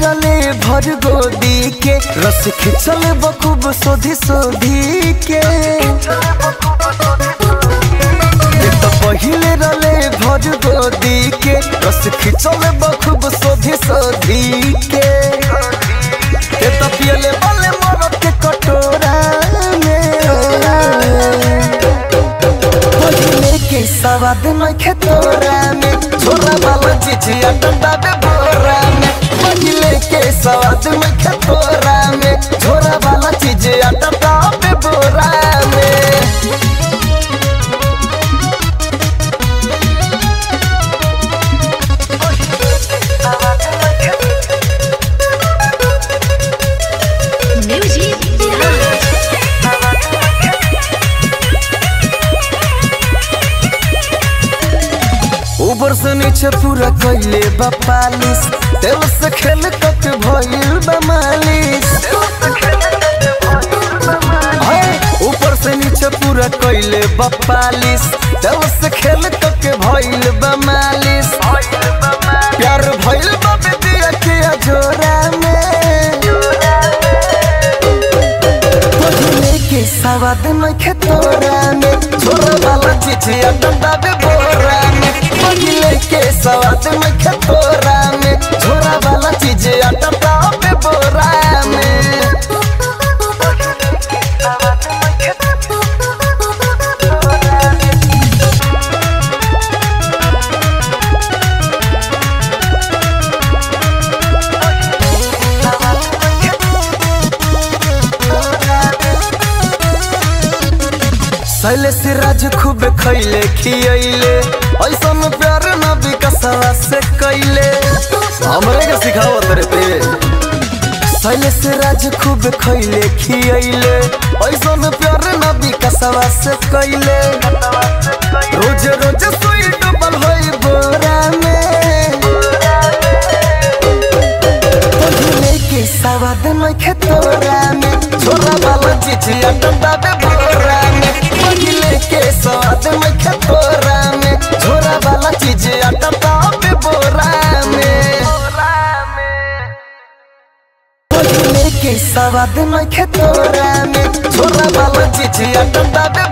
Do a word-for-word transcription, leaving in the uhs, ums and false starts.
रले भर गोदी के रस खिंचल बखूब सोधी सोधी के तो पहिले रले भर गोदी के रस खिंचल बखूब सोधी सोधी के तो पियले वाले मरद के कटोरा के सवाद में खेतोरा में छोरा वाला चिचिया डंडा दे बोरा में पहिले के सवाद में खेतोरा में छोरा वाला चिचिया डंडा दे बोरा में ऊपर से नीचे पूरा कइले बा पालिश तेल से खेल कक भइल बा मालिश ऊपर से नीचे पूरा कइले बा पालिश तेल से खेल कक भइल बा मालिश प्यार भइल बा बेदिया के जोरा में पहिले के सवाद में खेतोरा में छोरा वाला चिचिया डंडा दे बोरा में पहिले के सवाद में खेतोरा में छोरा वाला चीज डंडा दे बोरा में सैले से राज खूब खैले खियले ऐसा में प्यार न विकसवा से कैले हमरे के सिखावत रहते सैले से राज खूब खैले खियले ऐसा में प्यार न विकसवा से कैले रोज रोज सुई डबल होई बोरा में पहिले के सवाद में खेतोरा में छोरा वाला चिचिया डंडा दे बोरा में पहिले के स्वाद में खेतोरा में छोरा वाला चीज डंडा दे बोरा में पहिले के स्वाद में खेतोरा में छोरा वाला चीज डंडा दे